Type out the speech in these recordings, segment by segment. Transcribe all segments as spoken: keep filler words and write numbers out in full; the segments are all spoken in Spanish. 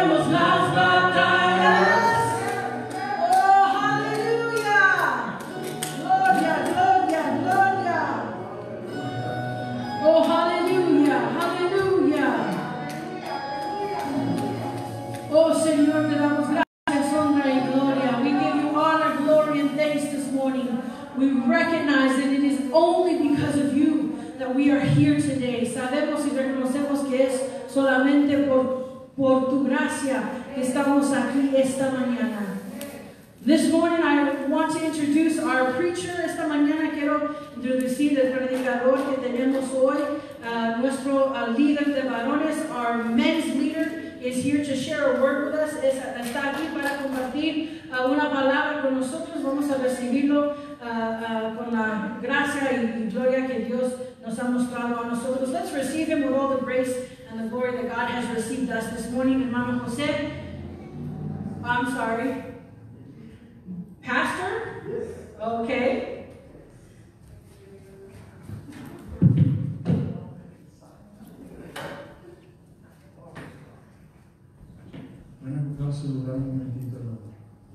peleamos las batallas. Oh, aleluya. Gloria, gloria, gloria. Oh, aleluya, aleluya. Oh, Señor, te damos gracias, honra y gloria. We give you honor, glory, and thanks this morning. We recognize that it is only because of you that we are here today. Sabemos y reconocemos que es solamente por, por tu gracia que estamos aquí esta mañana. This morning I want to introduce our preacher. Esta mañana quiero introducir el predicador que tenemos hoy. Uh, nuestro uh, líder de varones, our men's leader, is here to share a word with us. Es, está aquí para compartir uh, una palabra con nosotros. Vamos a recibirlo uh, uh, con la gracia y gloria que Dios nos ha mostrado a nosotros. Let's receive him with all the grace and the glory that God has received us this morning. Hermano José, I'm sorry. Pastor? Yes. Okay. Voy a saludar un momentito, hermano.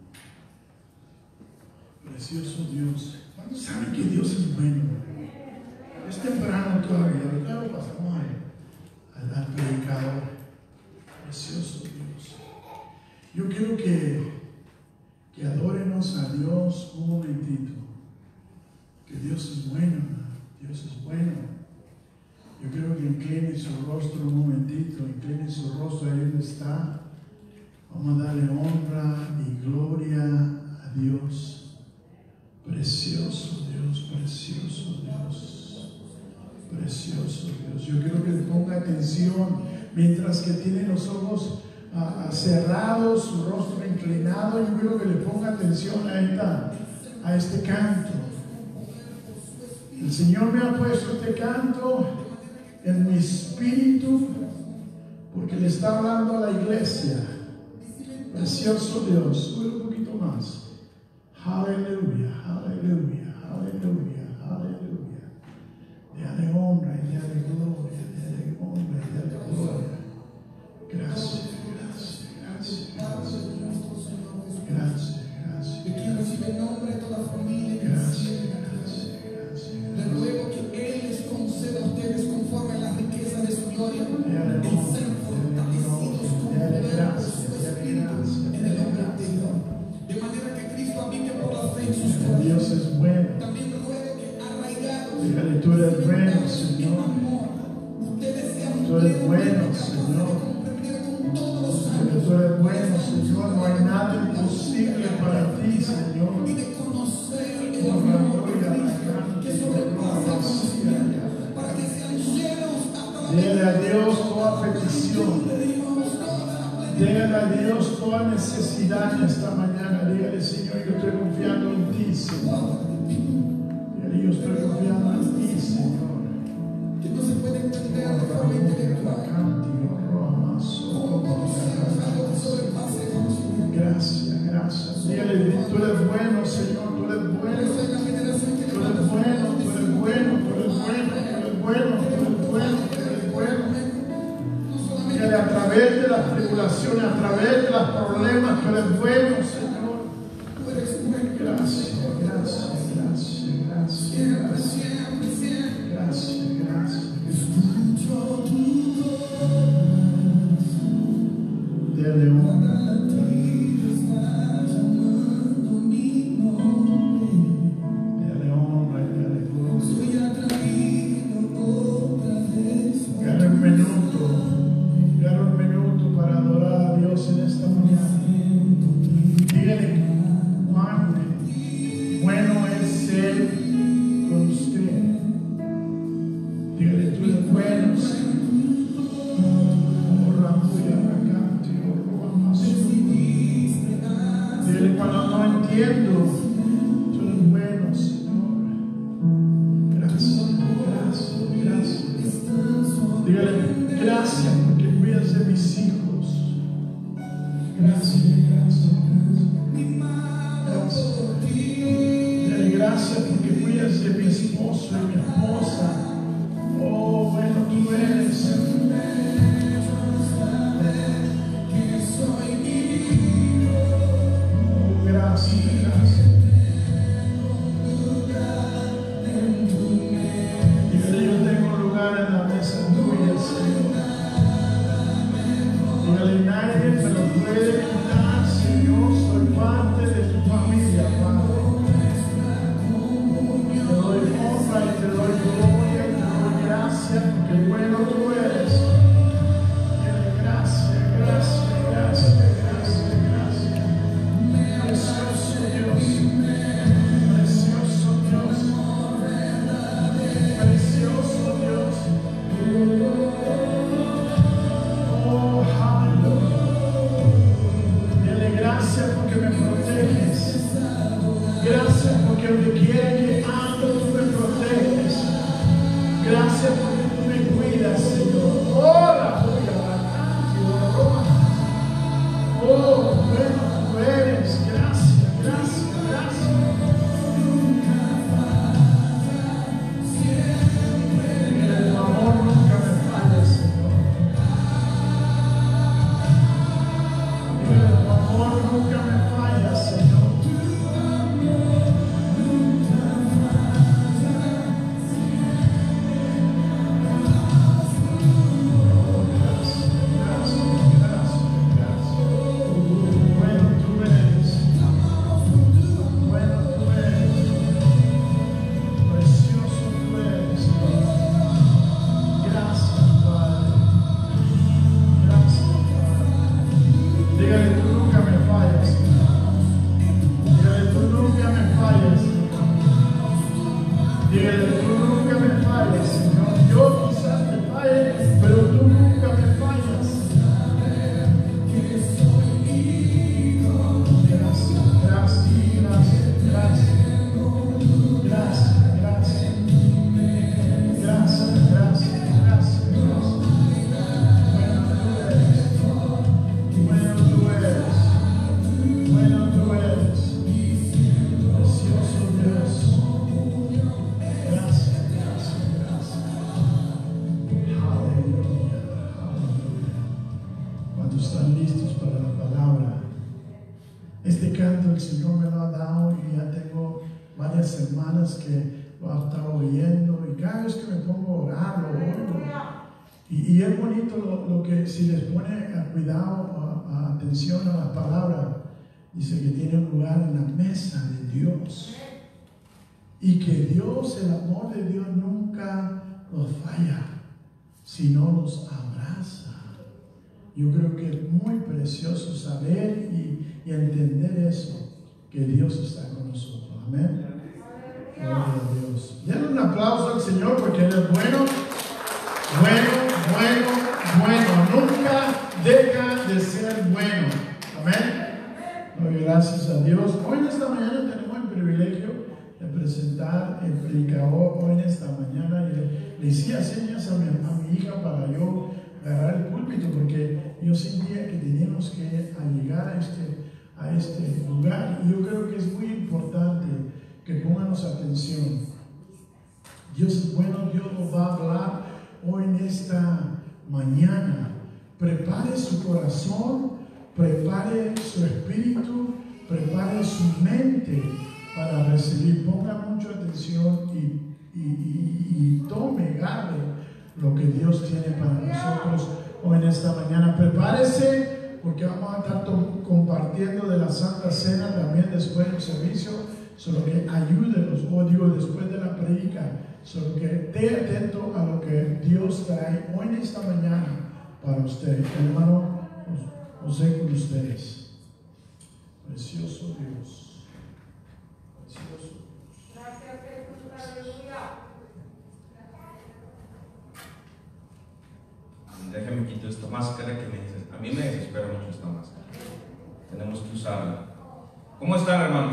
Precioso Dios. ¿Cuántos saben que Dios es bueno? Es temprano todavía, ahorita lo pasamos al, al predicador. Precioso Dios. Yo quiero que, que adórenos a Dios un momentito. Que Dios es bueno, Dios es bueno. Yo quiero que incline su rostro un momentito, incline su rostro ahí donde está. Vamos a darle honra y gloria a Dios. Precioso Dios, precioso Dios, precioso Dios. Yo quiero que le ponga atención mientras que tiene los ojos uh, cerrados, su rostro inclinado. Yo quiero que le ponga atención a, esta, a este canto. El Señor me ha puesto este canto en mi espíritu porque le está hablando a la iglesia. Precioso Dios, sube un poquito más. Aleluya, aleluya, aleluya, aleluya. Dale honra y dale gloria, dale honra y dale gloria. Gracias, gracias, gracias, gracias. Gracias, gracias. De quien recibe el nombre de toda familia. Gracias, gracias, gracias. Le ruego que Él les conceda a ustedes conforme a la riqueza de su gloria. Dale Y sean fortalecidos con poder por su espíritu en el hombre interior. De manera que Cristo habite por la fe en sus corazones. Dios es bueno. También ruego que arraigados Dígale, tú eres bueno, Señor. ustedes sean Tú eres bueno, plenos Señor. de comprender con todos los Porque santos tú eres bueno, Señor. No hay nada imposible para ti, Señor. y de conocer el Por la gloria, la amor que sobrepasa conocimiento, para que sean llenos hasta la Dile a Dios toda petición. Dígale a Dios toda necesidad en esta mañana. Dígale, Señor, yo estoy confiando en ti, Señor. Dígale, yo estoy confiando en ti, Señor. que no se puede entender de forma intelectual. Como conocemos algo que sobrepasa el conocimiento. Gracias, gracias. Dígale, tú eres bueno, Señor, tú eres Por bueno. eso en la generación que Tú eres bueno, tú eres bueno, tú eres bueno, tú eres bueno, tú eres bueno, tú eres bueno. Que a través de las tribulaciones, a través de los problemas, tú eres bueno, Señor. tú eres bueno. Gracias, gracias, gracias, gracias, Siempre, gracias, siempre, siempre. gracias, gracias. Escucho tu voz. Dele honra. Dele honra y dele gloria. Soy atraído otra vez. Gana un minuto, gana un minuto para adorar a Dios en esta mañana. Dígale cuán bueno es ser con usted. Dígale, tú eres bueno, Señor. Oh, Ramuya, Racante, oh, Ruamazo. Dígale cuando no entiendo, tú eres bueno, Señor. Gracias, gracias, gracias. Dígale, gracias porque cuidas de mis hijos. Gracias, gracias, gracias. Dígale, gracias porque cuidas de mi esposo y mi esposa. Oh, bueno, tú eres. Really nadie me lo puede quitar, Señor. Soy parte de tu familia, Padre. Te doy honra y te doy gloria y te doy gracias porque bueno tú eres. Dile gracias, gracias, gracias, gracias, gracias. Precioso Dios, precioso Dios, precioso Dios. Oh, aleluya. Dile gracias porque me proteges. Gracias porque donde quiera que ando tú me proteges. Gracias porque tú me cuidas, Señor. Oh, la tuya, la Roma. Oh, bueno tú eres. Gracias, gracias, gracias. El amor nunca me falla, Señor. El amor nunca me falla, Señor. Semanas que lo he estado oyendo y cada vez que me pongo a orar lo oigo y, y es bonito lo, lo que si les pone a cuidado a, a atención a las palabras, dice que tiene lugar en la mesa de Dios y que Dios, el amor de Dios nunca los falla, sino los abraza. Yo creo que es muy precioso saber y, y entender eso, que Dios está con nosotros. Amén. Gloria a Dios. Denle un aplauso al Señor porque Él es bueno, bueno, bueno, bueno. Nunca deja de ser bueno. Amén. Gloria, gracias a Dios. Hoy en esta mañana tenemos el privilegio de presentar el predicador. Hoy en esta mañana le, le hacía señas a mi, a mi hija para yo agarrar el púlpito porque yo sentía que teníamos que llegar a este, a este lugar. Y yo creo que es muy importante que pónganos atención. Dios es bueno, Dios nos va a hablar hoy en esta mañana. Prepare su corazón, prepare su espíritu, prepare su mente para recibir. Ponga mucha atención y, y, y, y tome, agarre lo que Dios tiene para nosotros hoy en esta mañana. Prepárese porque vamos a estar compartiendo de la Santa Cena también después del servicio. Solo que ayúdenos, o digo después de la predica, solo que esté atento a lo que Dios trae hoy en esta mañana para usted. Hermano José, con ustedes. Precioso Dios. Precioso. Gracias, Jesús. Aleluya. Déjame quitar esta máscara que me dice. A mí me desespera mucho esta máscara. Tenemos que usarla. ¿Cómo están, hermanos?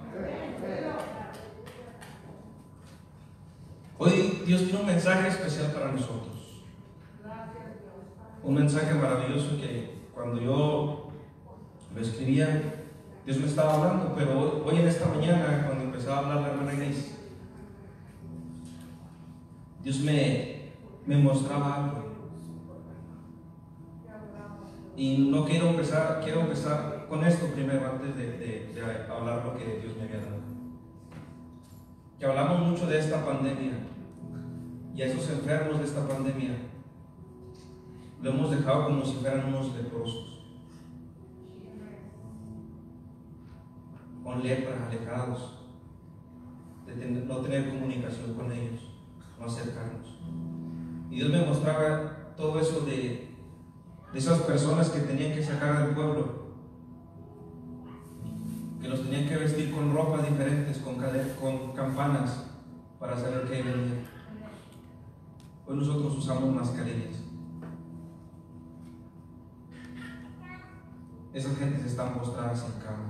Hoy Dios tiene un mensaje especial para nosotros. Un mensaje maravilloso que cuando yo lo escribía, Dios me estaba hablando, pero hoy en esta mañana, cuando empezaba a hablar la hermana Inés, Dios me, me mostraba algo. Y no quiero empezar, quiero empezar con esto primero, antes de, de, de hablar lo que Dios me había dado. Que hablamos mucho de esta pandemia y a esos enfermos de esta pandemia lo hemos dejado como si fueran unos leprosos, con lepra, alejados, de tener, no tener comunicación con ellos, no acercarnos. Y Dios me mostraba todo eso de, de esas personas que tenían que sacar del pueblo, que los tenían que vestir con ropas diferentes, con, con campanas, para saber que venía. Hoy nosotros usamos mascarillas. Esas gentes están postradas en cama.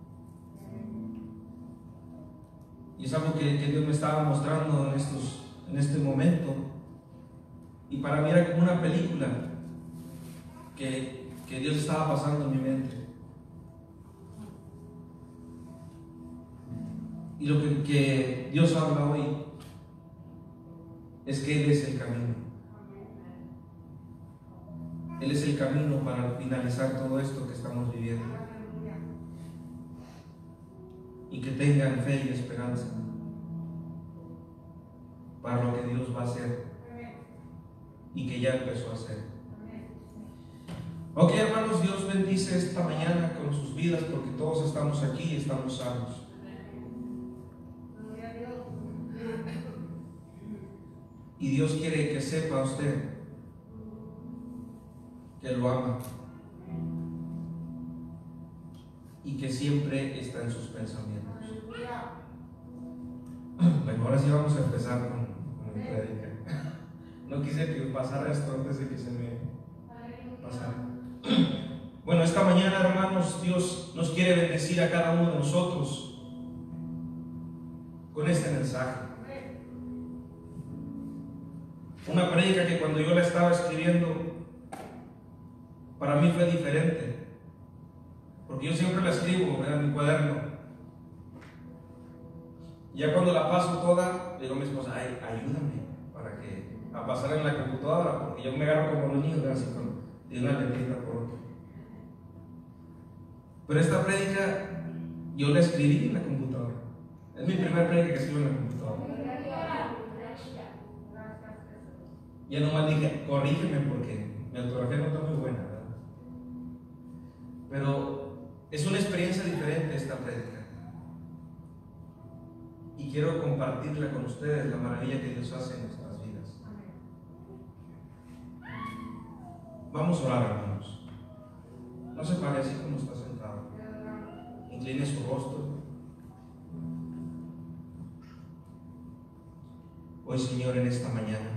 Y es algo que, que Dios me estaba mostrando en, estos, en este momento. Y para mí era como una película que, que Dios estaba pasando en mi mente. Y lo que, que Dios habla hoy es que Él es el camino. Él es el camino para finalizar todo esto que estamos viviendo. Y que tengan fe y esperanza para lo que Dios va a hacer y que ya empezó a hacer. Ok, hermanos, Dios bendice esta mañana con sus vidas, porque todos estamos aquí y estamos sanos. Y Dios quiere que sepa usted que lo ama y que siempre está en sus pensamientos. Bueno, ahora sí vamos a empezar con, con mi prédica. No quise que pasara esto antes de que se me pasara. Bueno, esta mañana, hermanos, Dios nos quiere bendecir a cada uno de nosotros con este mensaje. Una prédica que cuando yo la estaba escribiendo, para mí fue diferente, porque yo siempre la escribo, ¿verdad?, en mi cuaderno. Ya cuando la paso toda, digo a mi esposa, ay, ayúdame para que a pasar en la computadora, porque yo me agarro como los niños, así con de una letrita por otra. Pero esta prédica yo la escribí en la computadora. Es mi primera prédica que escribo en la computadora. Ya nomás dije, corrígeme porque mi ortografía no está muy buena, ¿verdad? Pero es una experiencia diferente esta prédica. Y quiero compartirla con ustedes, la maravilla que Dios hace en nuestras vidas. Vamos a orar, hermanos. No se pare así como está sentado. Incline su rostro. Hoy, Señor, en esta mañana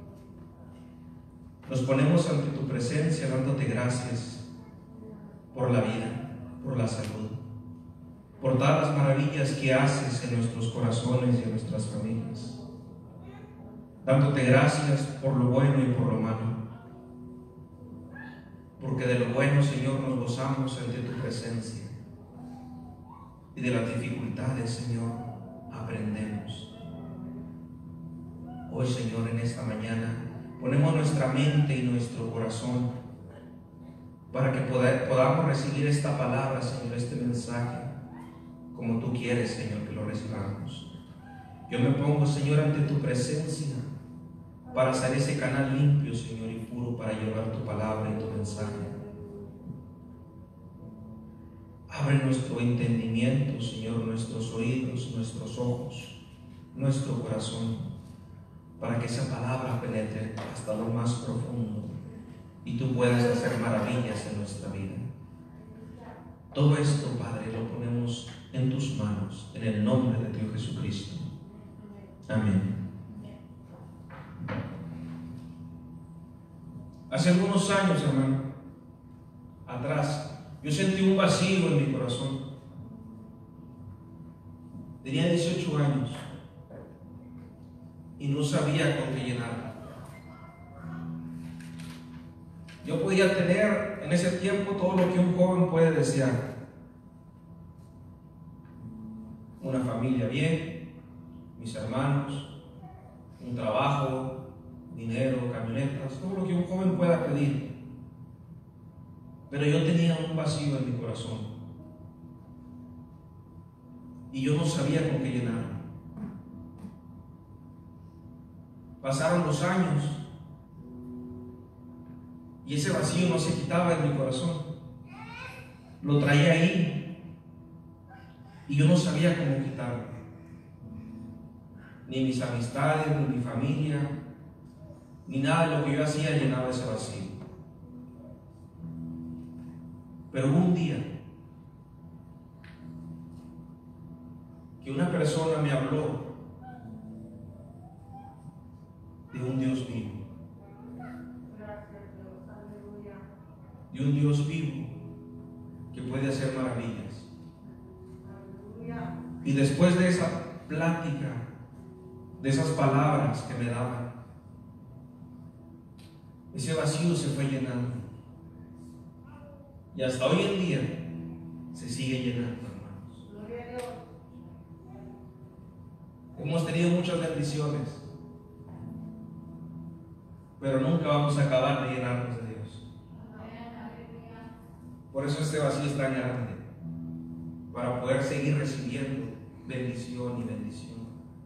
nos ponemos ante tu presencia dándote gracias por la vida, por la salud, por todas las maravillas que haces en nuestros corazones y en nuestras familias. Dándote gracias por lo bueno y por lo malo, porque de lo bueno, Señor, nos gozamos ante tu presencia, y de las dificultades, Señor, aprendemos. Hoy, Señor, en esta mañana ponemos nuestra mente y nuestro corazón para que poder, podamos recibir esta palabra, Señor, este mensaje, como tú quieres, Señor, que lo recibamos. Yo me pongo, Señor, ante tu presencia para ser ese canal limpio, Señor, y puro para llevar tu palabra y tu mensaje. Abre nuestro entendimiento, Señor, nuestros oídos, nuestros ojos, nuestro corazón, para que esa palabra penetre hasta lo más profundo y tú puedas hacer maravillas en nuestra vida. Todo esto, Padre, lo ponemos en tus manos, en el nombre de Dios Jesucristo. Amén. Hace algunos años, hermano, atrás, yo sentí un vacío en mi corazón. Tenía dieciocho años y no sabía con qué llenarlo. Yo podía tener en ese tiempo todo lo que un joven puede desear: una familia bien, mis hermanos, un trabajo, dinero, camionetas, todo lo que un joven pueda pedir. Pero yo tenía un vacío en mi corazón y yo no sabía con qué llenarlo. Pasaron los años Y ese vacío no se quitaba en mi corazón. Lo traía ahí. Y yo no sabía cómo quitarlo. Ni mis amistades, ni mi familia, ni nada de lo que yo hacía llenaba ese vacío. Pero hubo un día que una persona me habló de un Dios vivo. De un Dios vivo que puede hacer maravillas. Y después de esa plática, de esas palabras que me daban, ese vacío se fue llenando. Y hasta hoy en día se sigue llenando, hermanos. Hemos tenido muchas bendiciones, pero nunca vamos a acabar de llenarnos de Dios. Por eso este vacío es tan grande, para poder seguir recibiendo bendición y bendición.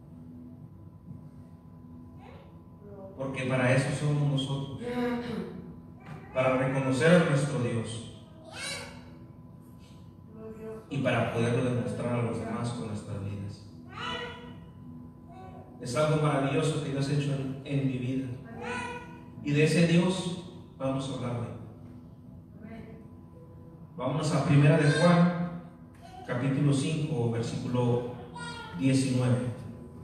Porque para eso somos nosotros, para reconocer a nuestro Dios y para poderlo demostrar a los demás con nuestras vidas. Es algo maravilloso que Dios ha hecho en, en mi vida, y de ese Dios vamos a hablar hoy. Vámonos a Primera de Juan, capítulo cinco, versículo diecinueve.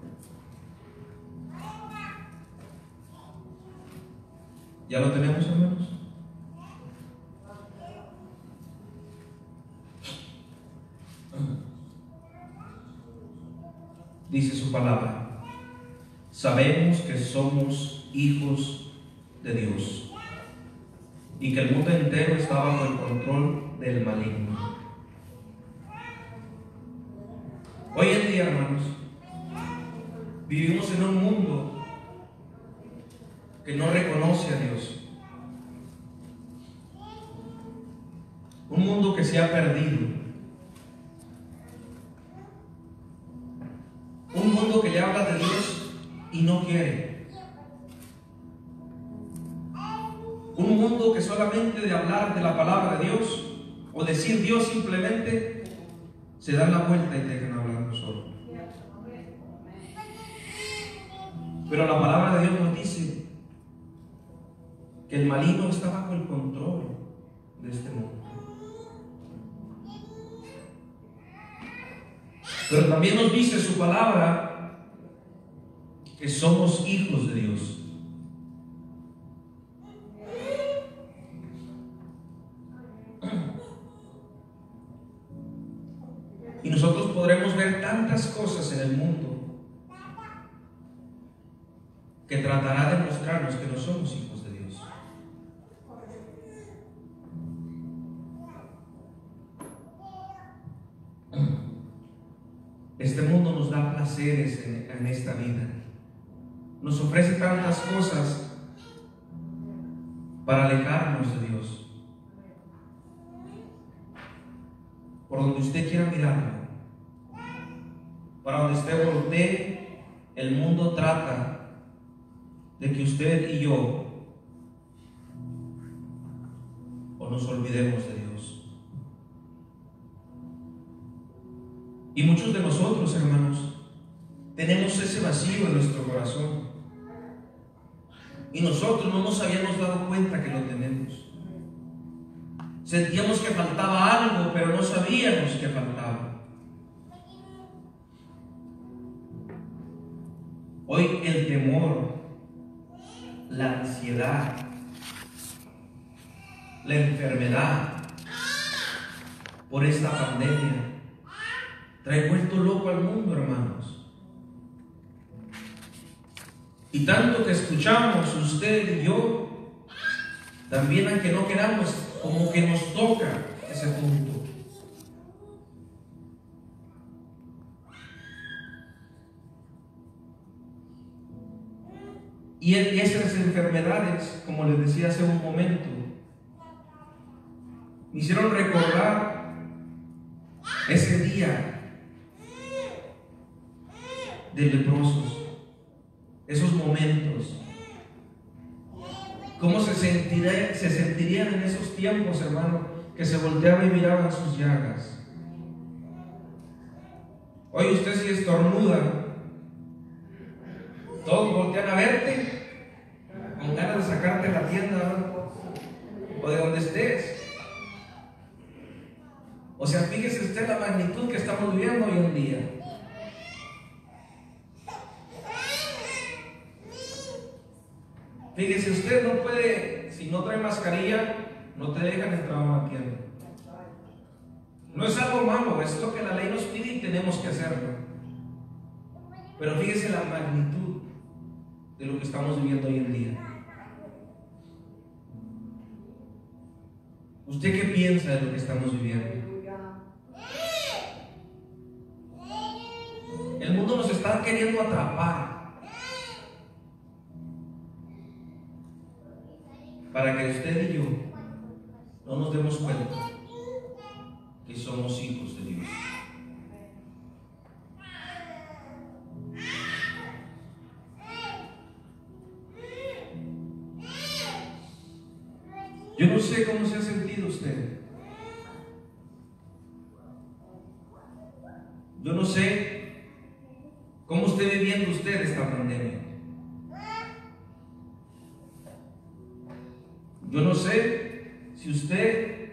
¿Ya lo tenemos, hermanos? Dice su palabra: sabemos que somos hijos de Dios y que el mundo entero está bajo el control del maligno. Hoy en día, hermanos, vivimos en un mundo que no reconoce a Dios. Un mundo que se ha perdido. Un mundo que le habla de Dios y no quiere. Un mundo que solamente de hablar de la palabra de Dios o decir Dios simplemente se dan la vuelta y dejan hablando solo. Pero la palabra de Dios nos dice que el maligno está bajo el control de este mundo. Pero también nos dice su palabra que somos hijos de Dios. Y nosotros podremos ver tantas cosas en el mundo que tratará de mostrarnos que no somos hijos de Dios. Este mundo nos da placeres en, en esta vida. Nos ofrece tantas cosas para alejarnos de Dios. Por donde usted quiera mirarlo, para donde usted voltee, el mundo trata de que usted y yo o nos olvidemos de Dios. Y muchos de nosotros, hermanos, tenemos ese vacío en nuestro corazón. Y nosotros no nos habíamos dado cuenta que lo tenemos. Sentíamos que faltaba algo, pero no sabíamos que faltaba. Hoy el temor, la ansiedad, la enfermedad por esta pandemia trae vuelto loco al mundo, hermanos. Y tanto que escuchamos usted y yo, también aunque no queramos, como que nos toca ese punto. Y esas enfermedades, como les decía hace un momento, me hicieron recordar ese día de leprosos, esos momentos ¿Cómo se, sentirá, se sentirían en esos tiempos, hermano, que se volteaban y miraban sus llagas? Hoy usted si estornuda, todos voltean a verte con ganas de sacarte la tienda, ¿no? O de donde estés. O sea, fíjese usted la magnitud que estamos viviendo hoy en día. Fíjese usted, no puede, si no trae mascarilla, no te dejan entrar a una tienda. No es algo malo, es lo que la ley nos pide y tenemos que hacerlo. Pero fíjese la magnitud de lo que estamos viviendo hoy en día. ¿Usted qué piensa de lo que estamos viviendo? El mundo nos está queriendo atrapar para que usted y yo no nos demos cuenta que somos hijos de Dios. Yo no sé cómo se ha sentido usted. Yo no sé cómo esté viviendo usted esta pandemia. Yo no sé si usted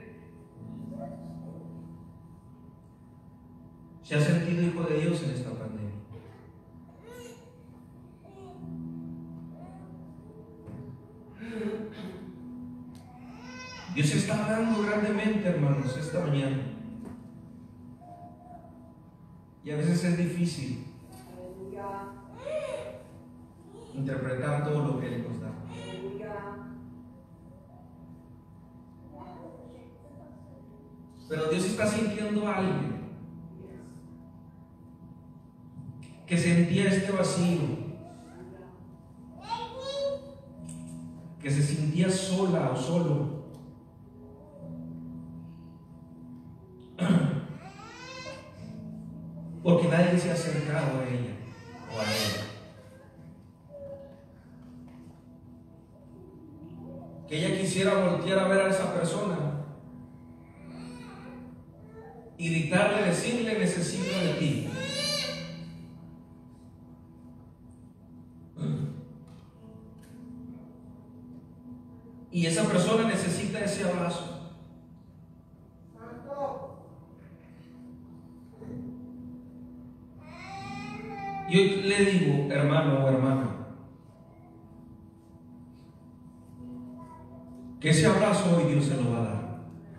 se ha sentido hijo de Dios en esta pandemia. Dios está hablando grandemente, hermanos, esta mañana. Y a veces es difícil interpretar todo lo que Él nos da. Pero Dios está sintiendo a alguien que sentía este vacío, que se sentía sola o solo, porque nadie se ha acercado a ella o a él. Que ella quisiera voltear a ver a esa persona y gritarle, decirle: necesito de ti. Y esa persona necesita ese abrazo. Yo le digo, hermano o hermana, que ese abrazo hoy Dios se lo va a dar.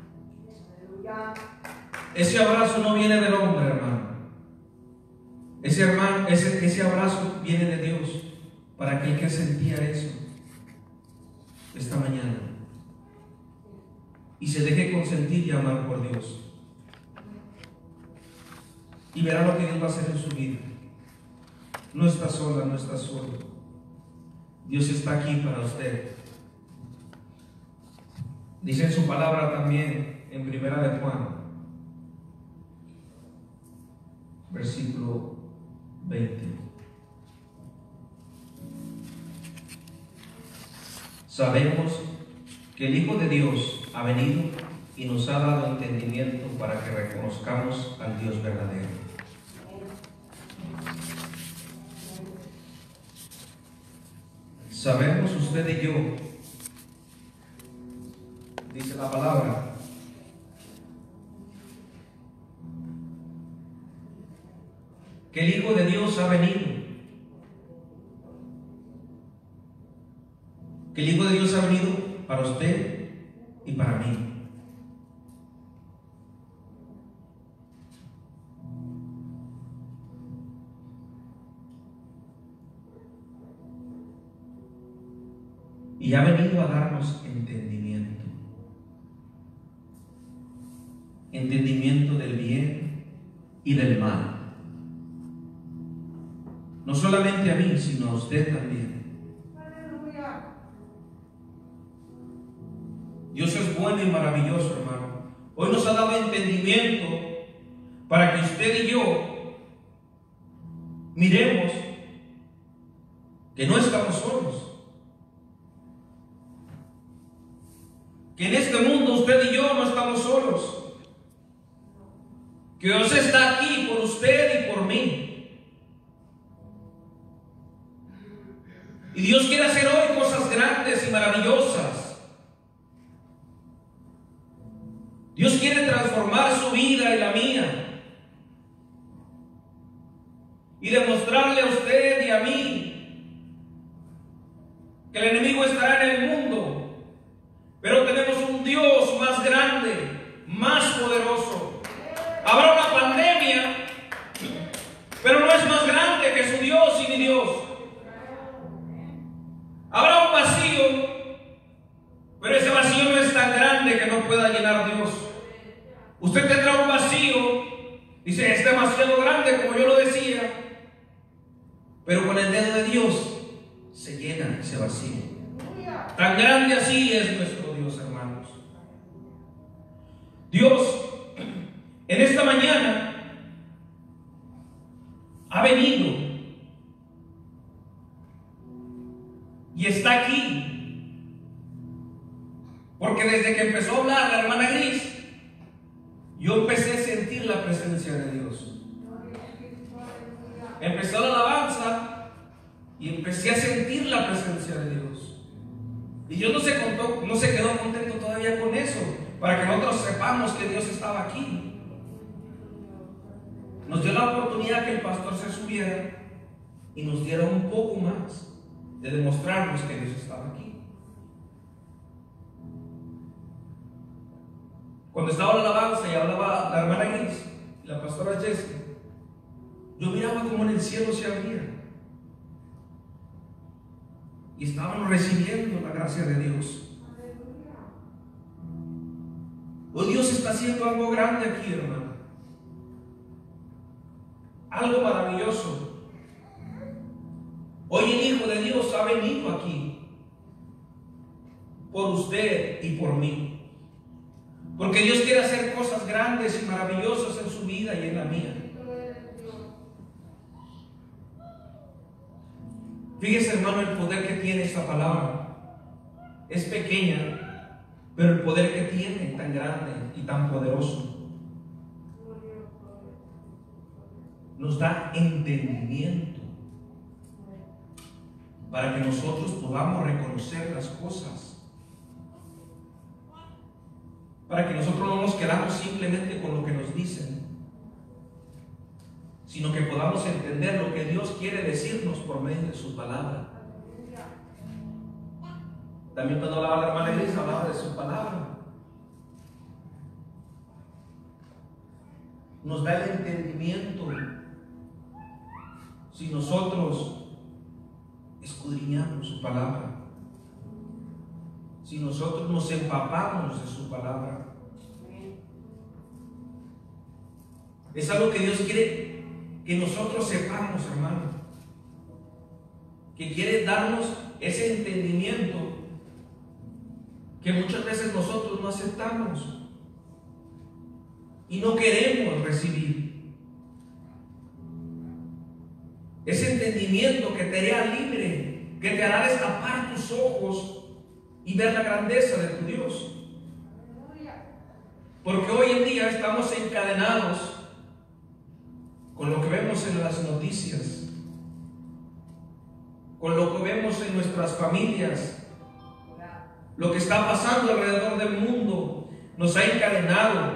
Ese abrazo no viene del hombre, hermano. Ese, hermano, ese, ese abrazo viene de Dios para aquel que sentía eso esta mañana y se deje consentir y amar por Dios, y verá lo que Dios va a hacer en su vida. No está sola, no está solo. Dios está aquí para usted. Dice en su palabra también en Primera de Juan, versículo veinte. Sabemos que el Hijo de Dios ha venido y nos ha dado entendimiento para que reconozcamos al Dios verdadero. Sabemos usted y yo, dice la palabra, que el Hijo de Dios ha venido. Que el Hijo de Dios ha venido para usted y para mí. Y ha venido a darnos entendimiento. Entendimiento del bien y del mal. No solamente a mí, sino a usted también. Dios es bueno y maravilloso, hermano. Hoy nos ha dado entendimiento para que usted y yo miremos que no estamos solos. que en este mundo usted y yo no estamos solos, que Dios está aquí por usted y por mí. Y Dios quiere hacer hoy cosas grandes y maravillosas. Dios quiere transformar su vida y la mía, y demostrarle a usted y a mí que el enemigo estará en el mundo, pero tenemos un Dios más grande, más poderoso. Habrá una pandemia, pero no es más grande que su Dios y mi Dios. Habrá un vacío, pero ese vacío no es tan grande que no pueda llenar Dios. Usted tendrá un vacío, dice, es demasiado grande, como yo lo decía, pero con el dedo de Dios se llena ese vacío. Tan grande así es nuestro Dios, hermanos. Dios, en esta mañana, ha venido y está aquí, porque desde que empezó a hablar la hermana Gris, yo empecé a sentir la presencia de Dios. Empezó la alabanza y empecé a sentir la presencia de Dios. Y Dios no se, contó, no se quedó contento todavía con eso, para que nosotros sepamos que Dios estaba aquí. Nos dio la oportunidad que el pastor se subiera y nos diera un poco más de demostrarnos que Dios estaba aquí. Cuando estaba la alabanza y hablaba la hermana Gris y la pastora Jessica, yo miraba como en el cielo se abría y estaban recibiendo la gracia de Dios. Hoy Dios está haciendo algo grande aquí, hermano, algo maravilloso. Hoy el Hijo de Dios ha venido aquí por usted y por mí, porque Dios quiere hacer cosas grandes y maravillosas en su vida y en la mía. Fíjese, hermano, el poder que tiene esta palabra. Es pequeña, pero el poder que tiene tan grande y tan poderoso. Nos da entendimiento para que nosotros podamos reconocer las cosas, para que nosotros no nos quedamos simplemente con lo que nos dicen, sino que podamos entender lo que Dios quiere decirnos por medio de su palabra. También cuando hablaba la hermana Gris, hablaba de su palabra. Nos da el entendimiento si nosotros escudriñamos su palabra, si nosotros nos empapamos de su palabra. Es algo que Dios quiere que nosotros sepamos, hermano, que quiere darnos ese entendimiento que muchas veces nosotros no aceptamos y no queremos recibir. Ese entendimiento que te hará libre, que te hará destapar tus ojos y ver la grandeza de tu Dios. Porque hoy en día estamos encadenados con lo que vemos en las noticias, con lo que vemos en nuestras familias, lo que está pasando alrededor del mundo nos ha encadenado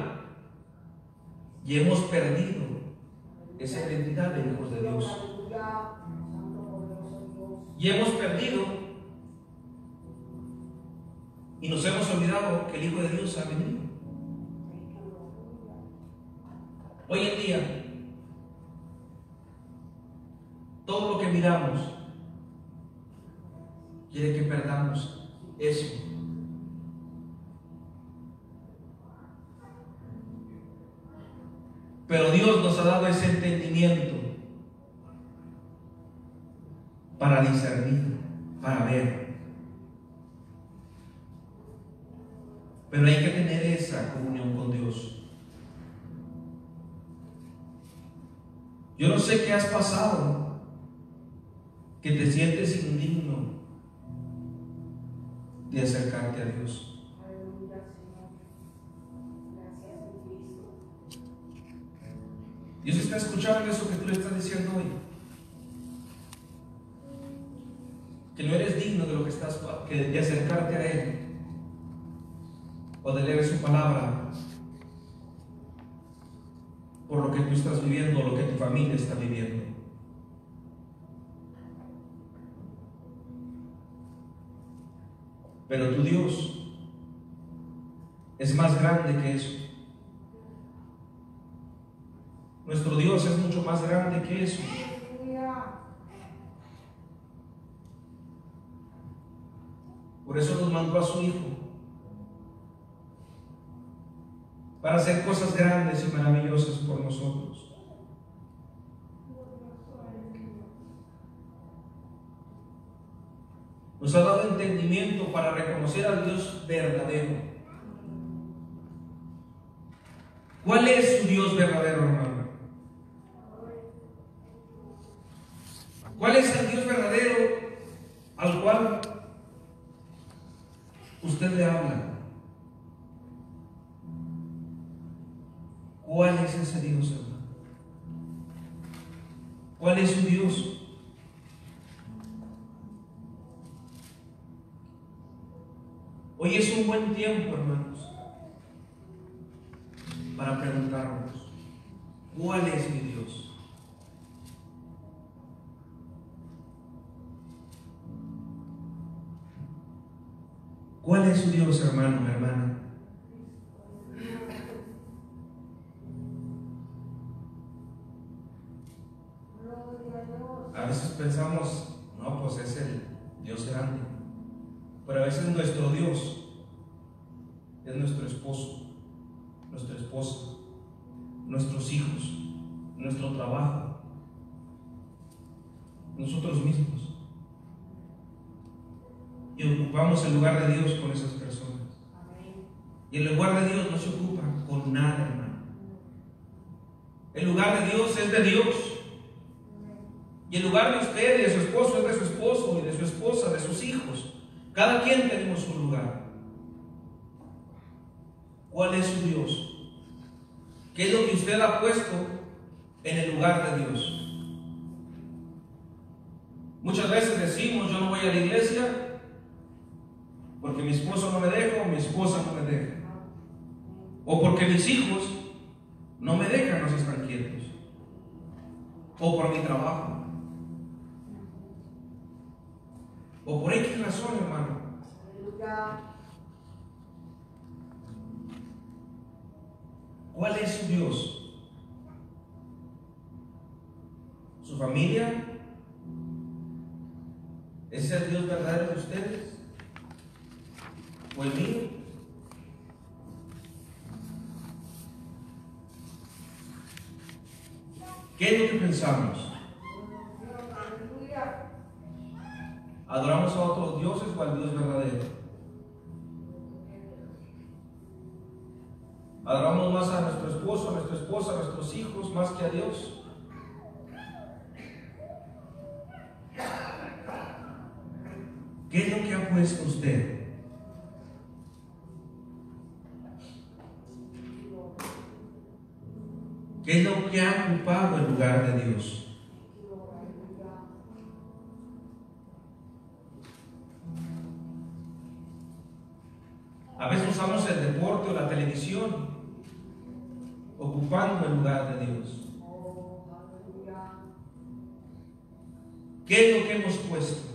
y hemos perdido esa identidad de hijos de Dios. Y hemos perdido y nos hemos olvidado que el Hijo de Dios ha venido. Hoy en día, todo lo que miramos quiere que perdamos eso. Pero Dios nos ha dado ese entendimiento para discernir, para ver. Pero hay que tener esa comunión con Dios. Yo no sé qué has pasado, que te sientes indigno de acercarte a Dios. Dios está escuchando eso que tú le estás diciendo hoy. Que no eres digno de lo que estás, que de acercarte a Él o de leer su palabra por lo que tú estás viviendo o lo que tu familia está viviendo. Pero tu Dios es más grande que eso. Nuestro Dios es mucho más grande que eso. Por eso nos mandó a su Hijo, para hacer cosas grandes y maravillosas por nosotros. Nos ha dado entendimiento para reconocer al Dios verdadero. ¿Cuál es su Dios verdadero, hermano? ¿Cuál es el Dios verdadero al cual usted le habla? ¿Cuál es ese Dios, hermano? ¿Cuál es su Dios? Hoy es un buen tiempo, hermanos, para preguntarnos, ¿cuál es mi Dios? ¿Cuál es su Dios, hermano, hermana? A veces pensamos, no, pues es el Dios grande. Pero a veces nuestro Dios es nuestro esposo, nuestra esposa, nuestros hijos, nuestro trabajo, nosotros mismos. Y ocupamos el lugar de Dios con esas personas. Y el lugar de Dios no se ocupa con nada, hermano. El lugar de Dios es de Dios. Y el lugar de usted y de su esposo es de su esposo y de su esposa, de sus hijos. Cada quien tenemos un lugar. ¿Cuál es su Dios? ¿Qué es lo que usted ha puesto en el lugar de Dios? Muchas veces decimos, yo no voy a la iglesia porque mi esposo no me deja o mi esposa no me deja. O porque mis hijos no me dejan, no se están quietos. O por mi trabajo. O por X razón, hermano. ¿Cuál es su Dios? ¿Su familia? ¿Es el Dios verdadero de ustedes? ¿O el mío? ¿Qué es lo que pensamos? ¿Adoramos a otros dioses o al Dios verdadero? ¿Adoramos más a nuestro esposo, a nuestra esposa, a nuestros hijos, más que a Dios? ¿Qué es lo que ha puesto usted? ¿Qué es lo que ha ocupado el lugar de Dios? A veces usamos el deporte o la televisión ocupando el lugar de Dios. ¿Qué es lo que hemos puesto?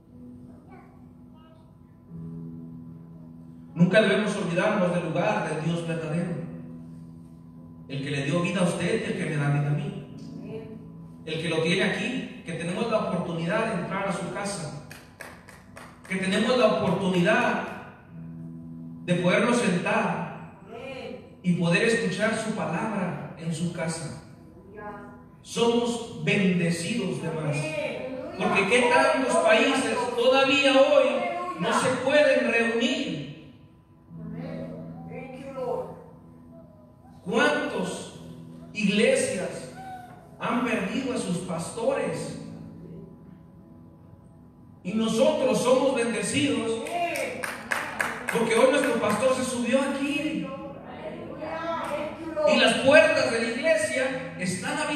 Nunca debemos olvidarnos del lugar del Dios verdadero. El que le dio vida a usted y el que me da vida a mí. El que lo tiene aquí, que tenemos la oportunidad de entrar a su casa. Que tenemos la oportunidad de podernos sentar y poder escuchar su palabra en su casa. Somos bendecidos de más. Porque qué tantos países todavía hoy no se pueden reunir. ¿Cuántas iglesias han perdido a sus pastores? Y nosotros somos bendecidos porque hoy nuestro pastor se subió aquí y las puertas de la iglesia están abiertas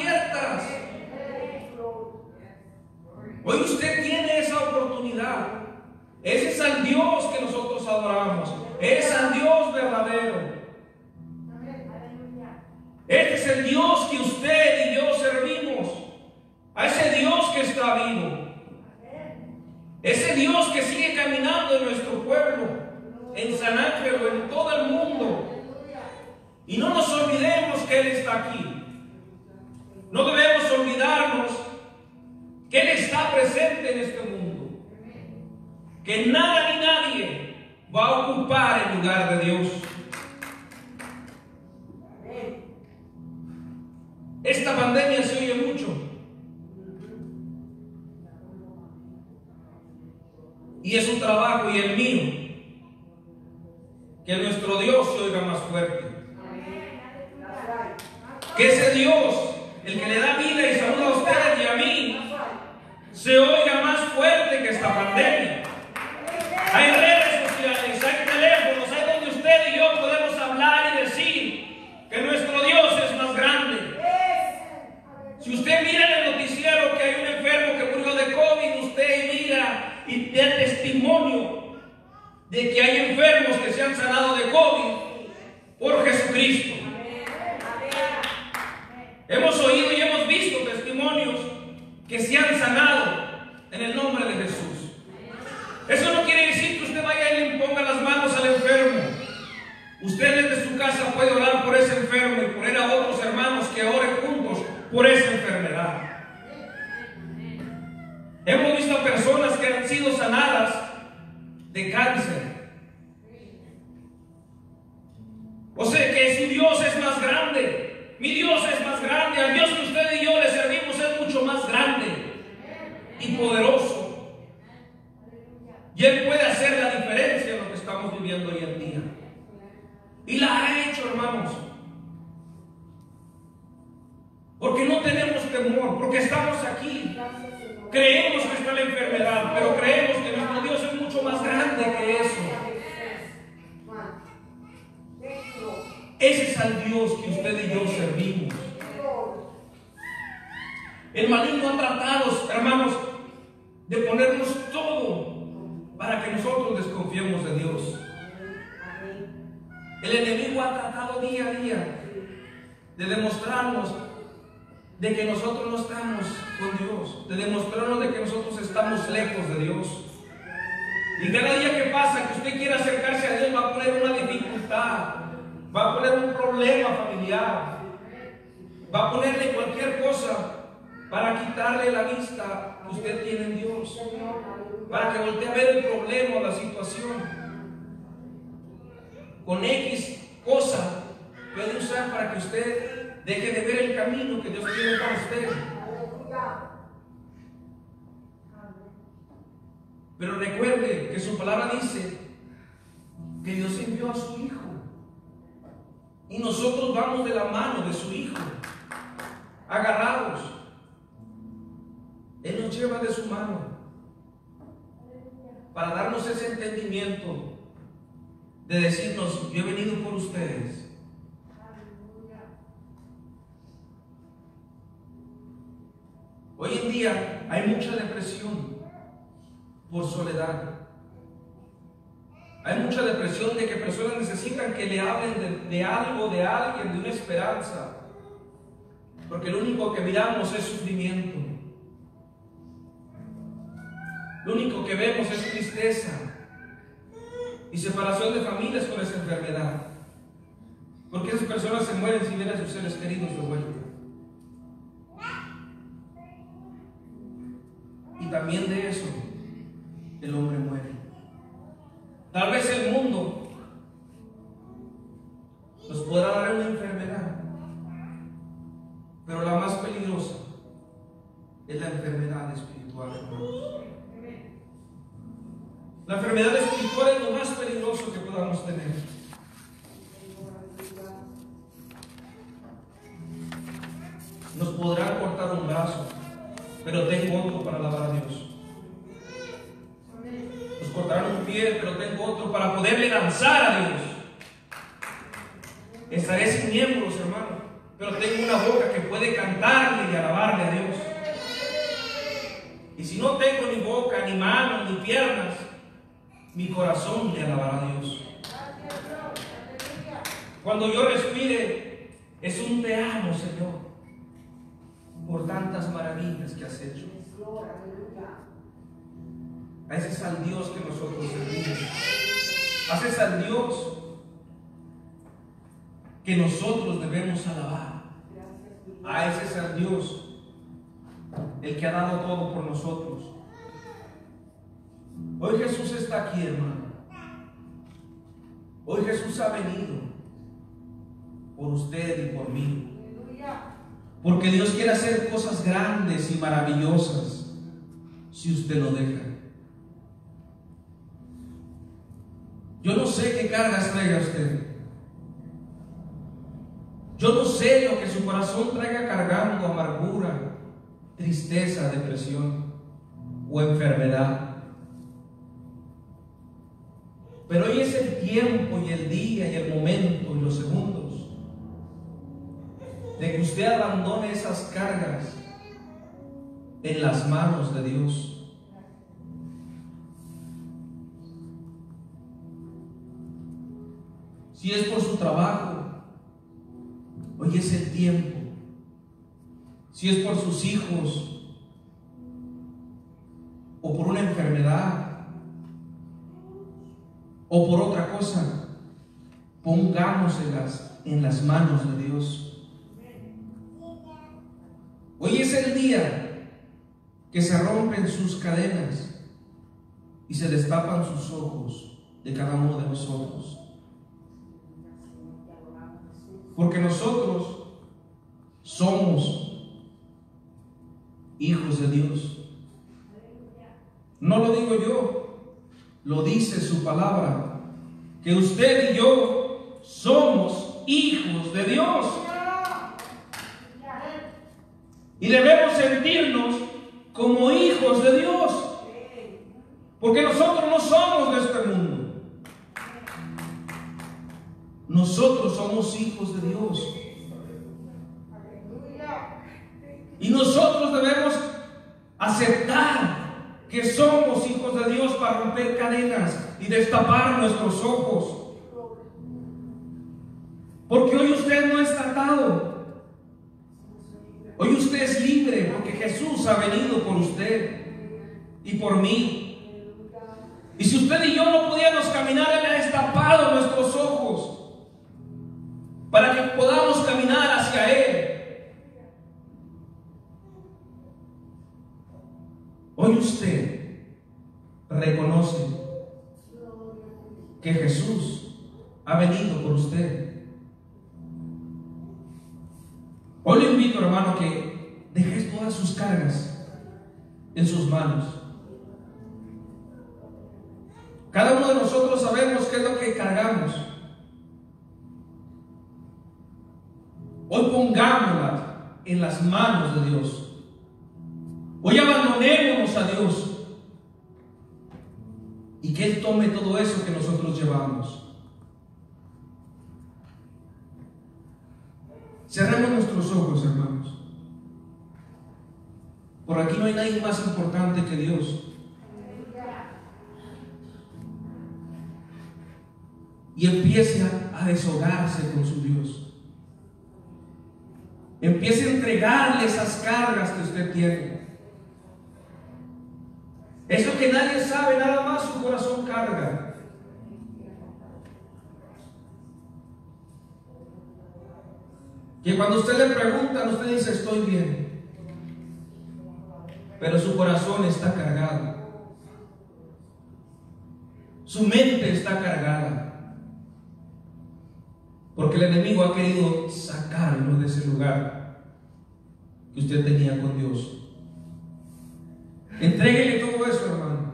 Dios que nosotros adoramos. Es al Dios verdadero. Este es el Dios que usted y yo servimos. A ese Dios que está vivo. Ese Dios que sigue caminando en nuestro pueblo, en San Ángel o en todo el mundo. Y no nos olvidemos que Él está aquí. No debemos olvidarnos que Él está presente en este mundo. Que nada ni nadie va a ocupar el lugar de Dios. Esta pandemia se oye mucho. Y es un trabajo y el mío que nuestro Dios se oiga más fuerte. Que ese Dios, el que le da vida y salud a ustedes y a mí, se oiga más fuerte que esta pandemia. Hay redes sociales, hay teléfonos, hay donde usted y yo podemos hablar y decir que nuestro Dios es más grande. Si usted mira en el noticiero que hay un enfermo que murió de COVID, usted mira y da testimonio de que hay enfermos que se han sanado de COVID por Jesucristo. Hemos oído y hemos visto testimonios que se han sanado en el nombre de Jesús. Eso no quiere decir que usted vaya y le imponga las manos al enfermo. Usted desde su casa puede orar por ese enfermo y poner a otros hermanos que oren juntos por esa enfermedad. Hemos visto a personas que han sido sanadas de cáncer. O sea que su Dios es más grande. Mi Dios es más grande. Al Dios que usted y yo le servimos es mucho más grande y poderoso. Y Él puede hacer la diferencia en lo que estamos viviendo hoy en día. Y la ha hecho, hermanos. Porque no tenemos temor, porque estamos aquí. Creemos que está la enfermedad, pero creemos que nuestro Dios es mucho más grande que eso. Ese es al Dios que usted y yo servimos. El maligno ha tratado, hermanos, de ponernos todo para que nosotros desconfiemos de Dios. El enemigo ha tratado día a día de demostrarnos de que nosotros no estamos con Dios, de demostrarnos de que nosotros estamos lejos de Dios. Y cada día que pasa que usted quiera acercarse a Dios, va a poner una dificultad, va a poner un problema familiar, va a ponerle cualquier cosa para quitarle la vista que usted tiene en Dios, para que voltee a ver el problema o la situación. Con X cosa puede usar para que usted deje de ver el camino que Dios tiene para usted. Pero recuerde que su palabra dice que Dios envió a su Hijo. Y nosotros vamos de la mano de su Hijo, agarrados. Él nos lleva de su mano para darnos ese entendimiento de decirnos: yo he venido por ustedes. Hoy en día hay mucha depresión por soledad. Hay mucha depresión de que personas necesitan que le hablen de, de algo, de alguien, de una esperanza. Porque lo único que miramos es sufrimiento. Lo único que vemos es tristeza y separación de familias con esa enfermedad. Porque esas personas se mueren sin ver a sus seres queridos de vuelta. Y también de eso el hombre muere. Tal vez el mundo nos podrá dar una enfermedad, pero la más peligrosa es la enfermedad espiritual, hermanos. La enfermedad espiritual es lo más peligroso que podamos tener. Nos podrán cortar un brazo, pero tengo otro para alabar a Dios. Nos cortarán un pie, pero tengo otro para poderle lanzar a Dios. Estaré sin miembros, hermano, pero tengo una boca que puede cantarle y alabarle a Dios. Y si no tengo ni boca, ni manos, ni piernas, mi corazón le alabará a Dios. Cuando yo respire, es un te amo, Señor, por tantas maravillas que has hecho. A ese es al Dios que nosotros servimos. A ese es al Dios que nosotros debemos alabar. A ese es al Dios el que ha dado todo por nosotros. Hoy Jesús está aquí, hermano. Hoy Jesús ha venido por usted y por mí. Porque Dios quiere hacer cosas grandes y maravillosas si usted lo deja. Yo no sé qué cargas traiga usted. Yo no sé lo que su corazón traiga cargando: amargura, tristeza, depresión o enfermedad. Pero hoy es el tiempo y el día y el momento y los segundos de que usted abandone esas cargas en las manos de Dios. Si es por su trabajo, hoy es el tiempo. Si es por sus hijos o por una enfermedad o por otra cosa, pongámoselas en las manos de Dios. Hoy es el día que se rompen sus cadenas y se destapan sus ojos de cada uno de nosotros. Porque nosotros somos hijos de Dios. No lo digo yo, lo dice su palabra, que usted y yo somos hijos de Dios. Y debemos sentirnos como hijos de Dios, porque nosotros no somos de este mundo. Nosotros somos hijos de Dios. Y nosotros debemos aceptar que somos hijos de Dios para romper cadenas y destapar nuestros ojos. Porque hoy usted no está atado. Hoy usted es libre porque Jesús ha venido por usted y por mí. Y si usted y yo no pudiéramos caminar, Él ha destapado nuestros ojos para que podamos caminar hacia Él. Hoy usted reconoce que Jesús ha venido por usted. Hoy le invito, hermano, que deje todas sus cargas en sus manos. Cada uno de nosotros sabemos qué es lo que cargamos. Hoy pongámoslas en las manos de Dios. Hoy abandonémonos a Dios y que Él tome todo eso que nosotros llevamos. Cerremos nuestros ojos, hermanos. Por aquí no hay nadie más importante que Dios. Y empiece a deshogarse con su Dios. Empiece a entregarle esas cargas que usted tiene. Eso que nadie sabe, nada más su corazón carga. Que cuando usted le pregunta, usted dice: estoy bien. Pero su corazón está cargado. Su mente está cargada. Porque el enemigo ha querido sacarlo de ese lugar que usted tenía con Dios. Entréguele todo eso, hermano.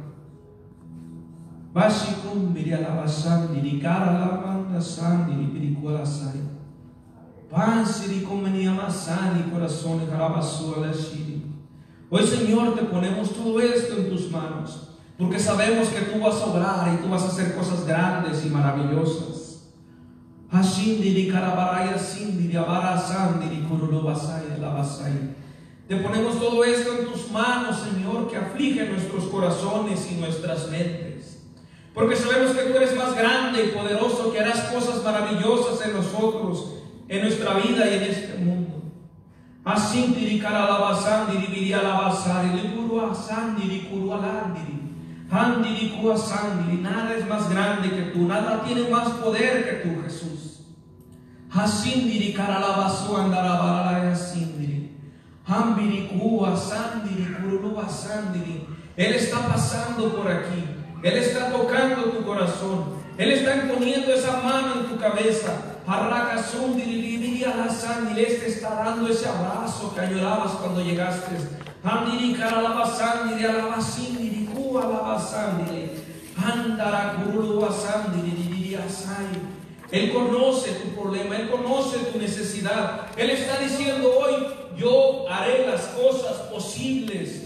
Bashikun mirialabasandi, rikaralabanda sandi, ripirikualasai. Pansiri comeniamasani, corazones, jarabasura shiri. Hoy, Señor, te ponemos todo esto en tus manos, porque sabemos que tú vas a obrar y tú vas a hacer cosas grandes y maravillosas. Te ponemos todo esto en tus manos, Señor, que aflige nuestros corazones y nuestras mentes. porque sabemos que tú eres más grande y poderoso, que harás cosas maravillosas en nosotros, en nuestra vida y en este mundo. Asindiri karalabasandiri virialabasari lipuruasandiri kurualandiri handiri kuasandiri. Nada es más grande que tú, nada tiene más poder que tú, Jesús. Asindiri karalabasu andarabalaya asindiri hambiri kuasandiri kuruasandiri. Él está pasando por aquí, Él está tocando tu corazón, Él está poniendo esa mano en tu cabeza. Él te está dando ese abrazo que añorabas cuando llegaste. Él conoce tu problema, Él conoce tu necesidad. Él está diciendo hoy: yo haré las cosas posibles.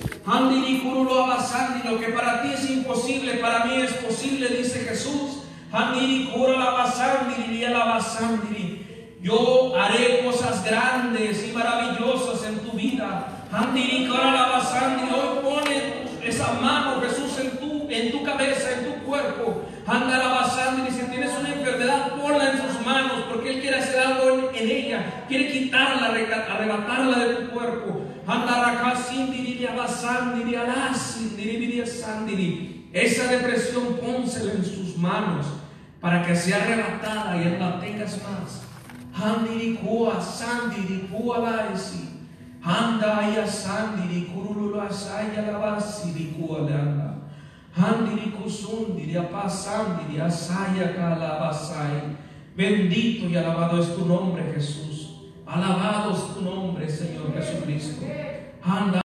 Lo que para ti es imposible, para mí es posible, dice Jesús. Yo haré cosas grandes y maravillosas en tu vida. Hoy pone esa mano, Jesús, en tu, en tu cabeza, en tu cuerpo. Si tienes una enfermedad, ponla en sus manos, porque Él quiere hacer algo en, en ella. Quiere quitarla, arrebatarla de tu cuerpo. Esa depresión, pónsela en sus manos para que sea arrebatada y no la tengas más. Handirikua sandirikua laisi handaya sandirikuru asaya lavasi dikua landa handirikusundi apasandiri asaya kalabasai. Bendito y alabado es tu nombre, Jesús. Alabado es tu nombre, Señor Jesucristo. Anda